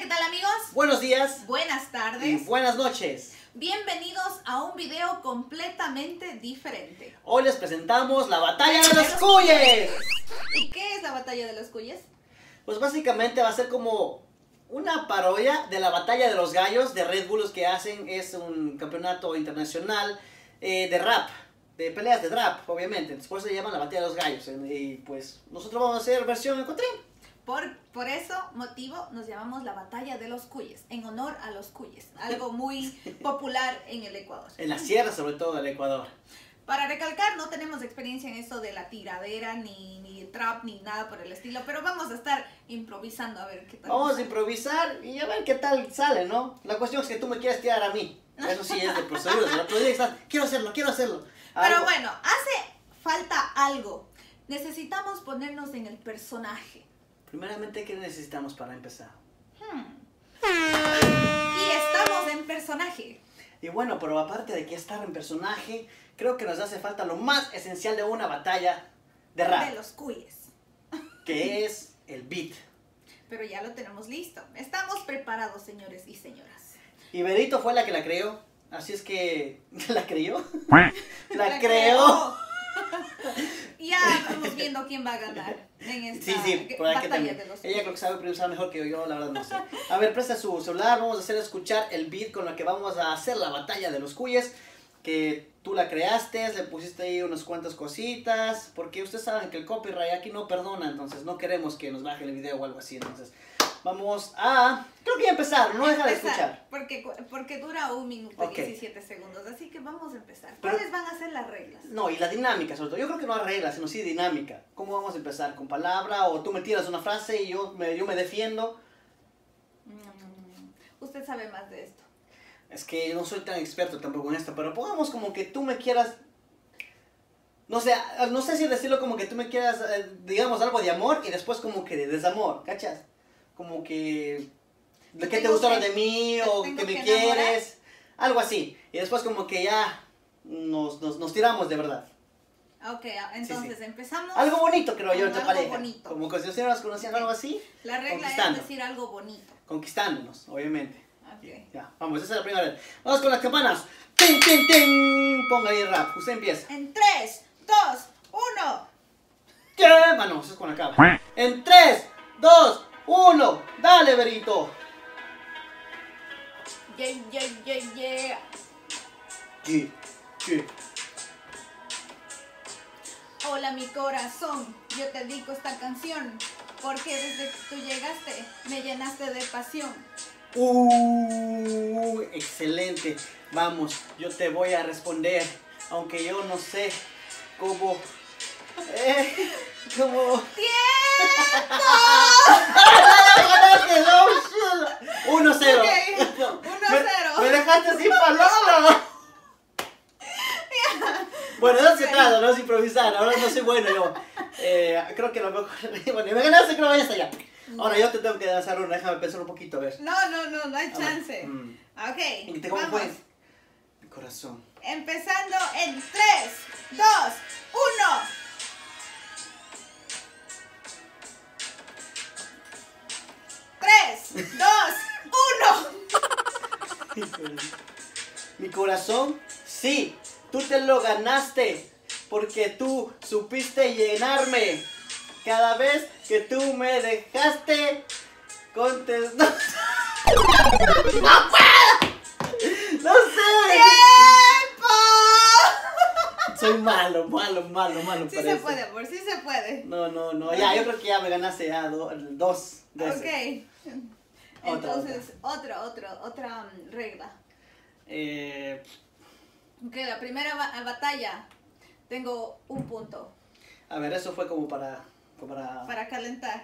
¿qué tal amigos? Buenos días. Buenas Y tardes. buenas noches. Bienvenidos a un video completamente diferente. Hoy les presentamos la batalla de los cuyes. ¿Y qué es la batalla de los cuyes? Pues básicamente va a ser como una parodia de la batalla de los gallos de Red Bull. Los que hacen es un campeonato internacional de rap, de peleas de rap, obviamente. Por eso se llama la batalla de los gallos. Y pues nosotros vamos a hacer versión en cuatrín. Por eso motivo nos llamamos la batalla de los cuyes, en honor a los cuyes, algo muy popular en el Ecuador. En la sierra, sobre todo del Ecuador. Para recalcar, no tenemos experiencia en esto de la tiradera, ni trap, ni nada por el estilo, pero vamos a estar improvisando a ver qué tal. Vamos a improvisar y a ver qué tal sale, ¿no? La cuestión es que tú me quieres tirar a mí. Eso sí es de procedura. La procedura está, quiero hacerlo. Pero bueno, hace falta algo. Necesitamos ponernos en el personaje. Primeramente, ¿qué necesitamos para empezar? Y estamos en personaje. Y bueno, pero aparte de que estar en personaje, creo que nos hace falta lo más esencial de una batalla de rap, De los cuyes. que es el beat. Pero ya lo tenemos listo. Estamos preparados, señores y señoras. Y Berito fue la que la creó, así es que... ¿La creyó? La creó. Ya estamos viendo quién va a ganar en esta Sí, por aquí batalla también. de los Ella cuyes. creo que sabe producir mejor que yo, la verdad no sé. A ver, presta su celular, vamos a hacer escuchar el beat con el que vamos a hacer la batalla de los cuyes. Que tú la creaste, le pusiste ahí unas cuantas cositas, porque ustedes saben que el copyright aquí no perdona, entonces no queremos que nos bajen el video o algo así, entonces vamos a... Creo que ya empezar, no deja de escuchar. Porque dura 1 minuto Ok. y 17 segundos, así que vamos a empezar. Pero- ¿Cuáles van a ser las reglas? No, y la dinámica sobre todo, yo creo que no hay reglas, sino sí dinámica. ¿Cómo vamos a empezar? ¿Con palabra o tú me tiras una frase y yo me defiendo? Usted sabe más de esto. Es que no soy tan experto tampoco en esto, pero pongamos como que tú me quieras... No sé, no sé si decirlo como que tú me quieras, digamos, algo de amor y después como que de desamor, ¿cachas? Como que... ¿De qué te gustó de mí o tengo que me que quieres? Algo así. Y después como que ya nos tiramos de verdad. Ok, entonces Sí. empezamos. Algo bonito creo yo Con entre algo pareja. bonito. Como que si ustedes nos conocían algo así, La regla es conquistando. decir algo bonito. Conquistándonos, obviamente. Ok. Ya, vamos, esa es la primera vez. Vamos con las campanas. ¡Ting, ting, ting! Ponga ahí el rap, usted empieza. En 3, 2, 1. ¿Qué? Ah, no, eso es con la cabra. En 3, 2, 1, dale, Berito. Yeah, yeah, yeah, yeah. Sí, sí. Hola mi corazón, yo te dedico esta canción porque desde que tú llegaste me llenaste de pasión. Excelente. Vamos, yo te voy a responder, aunque yo no sé cómo... ¿Cómo? ¡Tiempo! 1-0. Ok, 1-0. Me dejaste sin palabras. Bueno, no se trata, no es improvisar, ahora no soy bueno yo. Creo que lo mejor... Bueno, me ganaste, creo que ya está ya. Ahora yo te tengo que lanzar una, déjame pensar un poquito, a ver. No hay chance. Ok, ¿Y cómo vamos. fue? Mi corazón. Empezando en 3, 2, 1. ¡3, 2, 1! Mi corazón, sí, tú te lo ganaste, porque tú supiste llenarme. Cada vez que tú me dejaste contestar. ¡No puedo! ¡No sé! ¡Tiempo! Soy malo Sí para se eso. puede, amor, sí se puede. No, ya, yo creo que ya me ganaste ya dos de esos. Ok. Entonces, otra regla. Ok, la primera batalla tengo 1 punto A ver, eso fue como para... para calentar.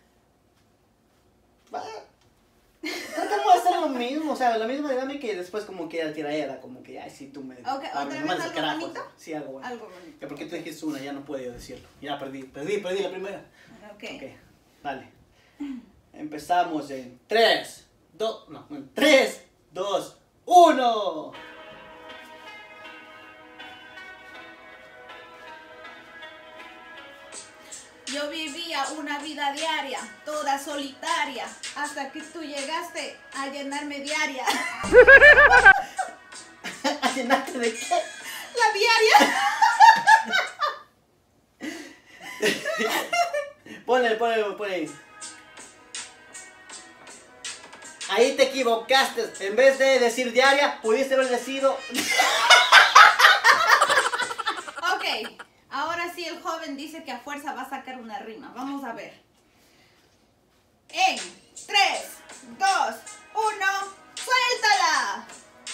Tratamos de hacer lo mismo, o sea, la misma dinámica y después como que la tiraera, como que, ay, sí, tú me... Ok, ¿otra me vez mandas algo carajo. bonito? Sí, algo bueno. Algo bonito. Ya, porque tú dijiste una, ya no puedo yo decirlo. Ya perdí la primera. Ok. Ok, dale. Empezamos en 3, 2, 1. Yo vivía una vida diaria, toda solitaria, hasta que tú llegaste a llenarme diaria. ¿A llenarte de qué? La diaria. Ponle ahí. Ahí te equivocaste. En vez de decir diaria, pudiste haber decidido. Ok, ahora sí el joven dice que a fuerza va a sacar una rima. Vamos a ver. En 3, 2, 1, ¡suéltala!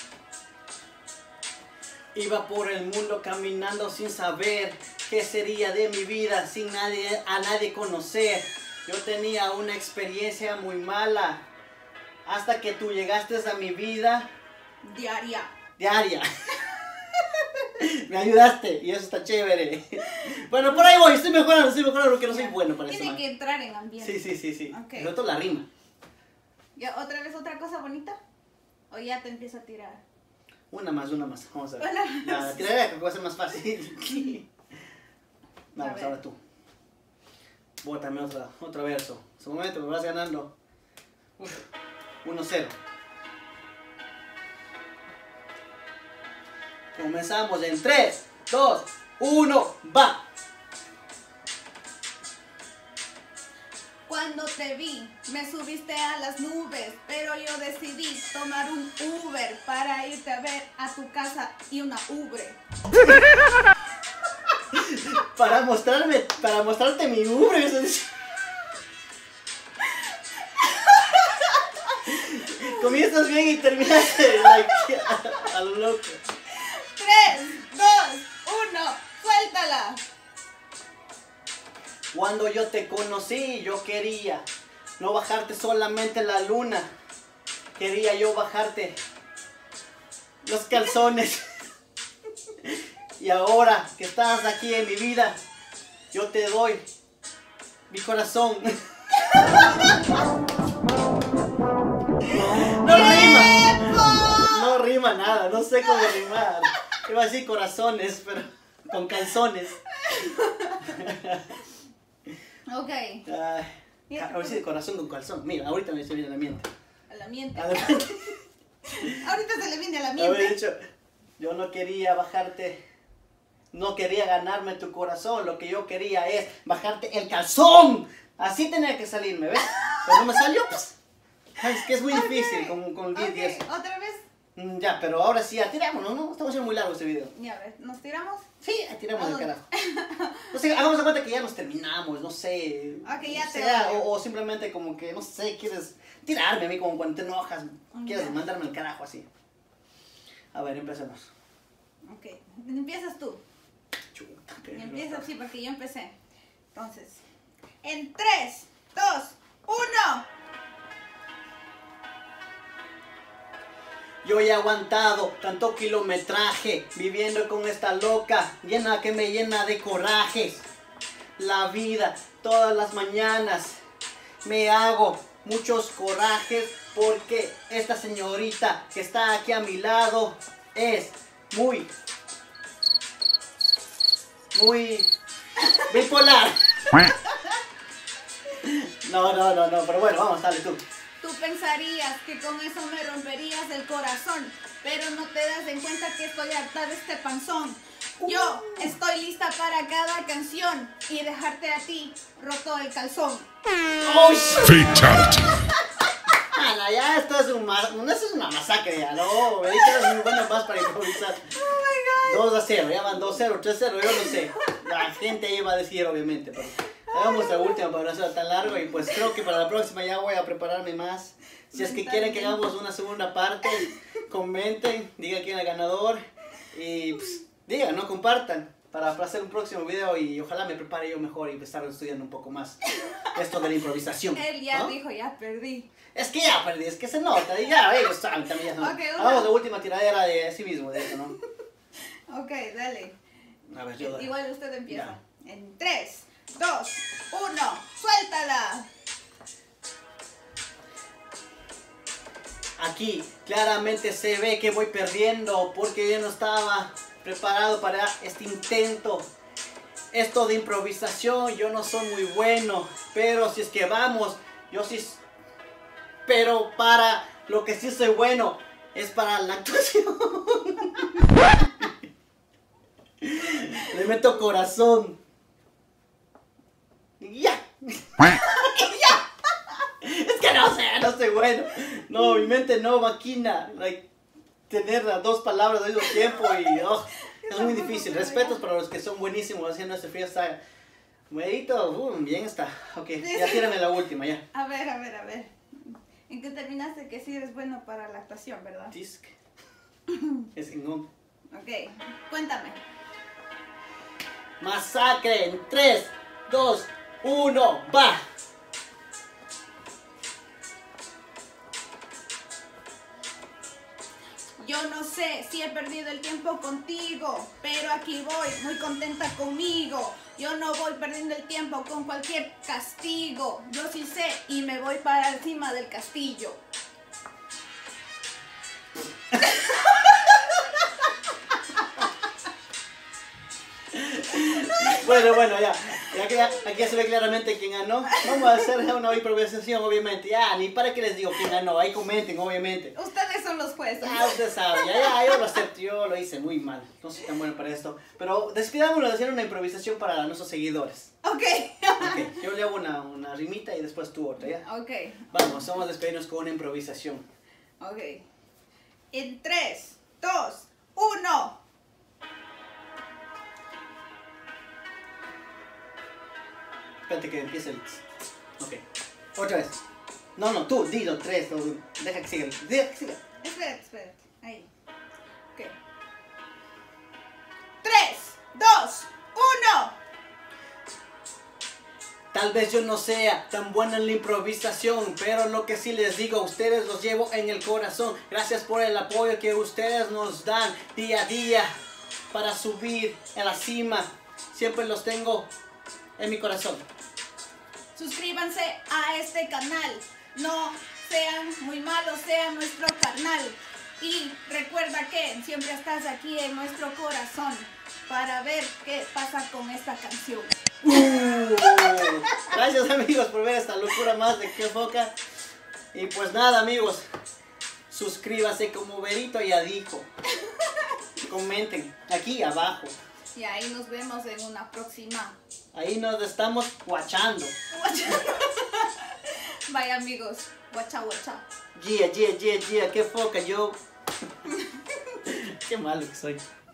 Iba por el mundo caminando sin saber qué sería de mi vida, sin a nadie conocer. Yo tenía una experiencia muy mala, hasta que tú llegaste a mi vida Diaria. Me ayudaste y eso está chévere. Bueno, por ahí voy, estoy mejorando porque no soy bueno para eso. Tiene que entrar en ambiente. Sí. Ok. Noto la rima. ¿Ya otra vez otra cosa bonita? ¿O ya te empiezo a tirar? Una más. Vamos a ver. Una más. La tiraré que va a ser más fácil. Vamos, ver. ahora tú. Bótame otro verso. En su momento me vas ganando. 1-0. Comenzamos en 3, 2, 1, va. Cuando te vi, me subiste a las nubes, pero yo decidí tomar un Uber para irte a ver a tu casa y una Ubre. Para mostrarte mi ubre. Comienzas bien y terminaste a lo loco. 3, 2, 1, ¡suéltala! Cuando yo te conocí, yo quería no bajarte solamente la luna. Quería yo bajarte los calzones. Y ahora que estás aquí en mi vida, yo te doy mi corazón. No rima. No rima nada, no sé cómo rimar. Iba a decir corazones, pero con calzones. Ok. A ver si de corazón con calzón. Mira, ahorita me estoy viendo la mente. A la miente. A la mente. Ahorita se le viene a la Haber miente. dicho, yo no quería bajarte, no quería ganarme tu corazón, lo que yo quería es bajarte el calzón. Así tenía que salirme, ¿ves? Pero no me salió, pues. Es que es muy difícil con 10 y eso. ¿Otra vez? Ya, pero ahora sí, tirámonos, ¿no? Estamos haciendo muy largo este video. Ya, a ver, ¿nos tiramos? Sí, tiramos del carajo. No sé, hagamos de cuenta que ya nos terminamos, no sé. Ok, ya te sea, odio. o simplemente como que, no sé, quieres tirarme a mí como cuando te enojas, quieres Ya. mandarme el carajo así. A ver, empecemos. Ok, empiezas tú. Chuta, Empiezas, sí, porque yo empecé. Entonces, en 3, 2, 1. Yo he aguantado tanto kilometraje, viviendo con esta loca, llena que me llena de corajes. La vida, todas las mañanas, me hago muchos corajes, porque esta señorita que está aquí a mi lado es muy bipolar. No, pero bueno, vamos, dale tú. Tú pensarías que con eso me romperías el corazón, pero no te das en cuenta que estoy harta de este panzón. Yo estoy lista para cada canción y dejarte a ti roto el calzón. ¡Oh, Fatality. Ana, ya esto es una masacre ya, no, me dices muy buenas más para improvisar. Oh my 2-0, ya van 2-0, 3-0, yo no sé. La gente ahí va a decir obviamente, pero hagamos la última para no ser tan largo y pues creo que para la próxima ya voy a prepararme más. Si es que quieren que hagamos una segunda parte, comenten, digan quién es el ganador y pues, digan, no compartan para hacer un próximo video y ojalá me prepare yo mejor y estar estudiando un poco más esto de la improvisación. Él ya ¿no? dijo, ya perdí. Es que ya perdí, es que se nota, y ya, ellos saben también. ¿no? Ok, una. Hagamos la última tiradera de sí mismo, de eso, ¿no? Ok, dale. A ver, yo Igual usted empieza. Ya. En 3, 2, 1, ¡suéltala! Aquí claramente se ve que voy perdiendo porque yo no estaba preparado para este intento. esto de improvisación yo no soy muy bueno, pero si es que vamos, yo sí, pero para lo que sí soy bueno es para la actuación. Le meto corazón. Ya. Es que no sé, no soy bueno. No, mi mente no maquina. Like, tener las dos palabras al mismo tiempo y es muy difícil. Respetos para los que son buenísimos haciendo este freestyle. Medito, bien está. Ok, ya tírame la última, ya. A ver. ¿En qué terminaste que sí eres bueno para la actuación, verdad? Disc. Es en un. Ok, cuéntame. Masacre en 3, 2, 1, va. Yo no sé si he perdido el tiempo contigo, pero aquí voy, muy contenta conmigo. Yo no voy perdiendo el tiempo con cualquier castigo. Yo sí sé y me voy para encima del castillo. Bueno, ya. Aquí ya se ve claramente quién ganó. Vamos a hacer una improvisación, obviamente. Ya, ni para que les digo quién ganó. Ahí comenten, obviamente. Ustedes son los jueces. Ya, ustedes saben. Ya, yo lo acepto. Yo lo hice muy mal. No soy tan bueno para esto. Pero despidámonos de hacer una improvisación para nuestros seguidores. Ok. Ok, yo le hago una rimita y después tú otra, ¿ya? Ok. Vamos a despedirnos con una improvisación. Ok. En 3, 2, 1. Espérate que empiece el... Ok. Otra vez. No, tú, dilo, 3, 2, 1. Deja que siga. Espérate. Ahí. Ok. 3, 2, 1. Tal vez yo no sea tan buena en la improvisación, pero lo que sí les digo, a ustedes los llevo en el corazón. Gracias por el apoyo que ustedes nos dan día a día para subir a la cima. Siempre los tengo en mi corazón. Suscríbanse a este canal. No sean muy malos, sean nuestro carnal. Y recuerda que siempre estás aquí en nuestro corazón para ver qué pasa con esta canción. Gracias amigos por ver esta locura más de Que Foca. Y pues nada amigos, suscríbanse como Verito ya dijo. Comenten aquí abajo. Y ahí nos vemos en una próxima. Ahí nos estamos guachando. Bye amigos. Guacha. Yeah, Que Foca, yo. Qué malo que soy.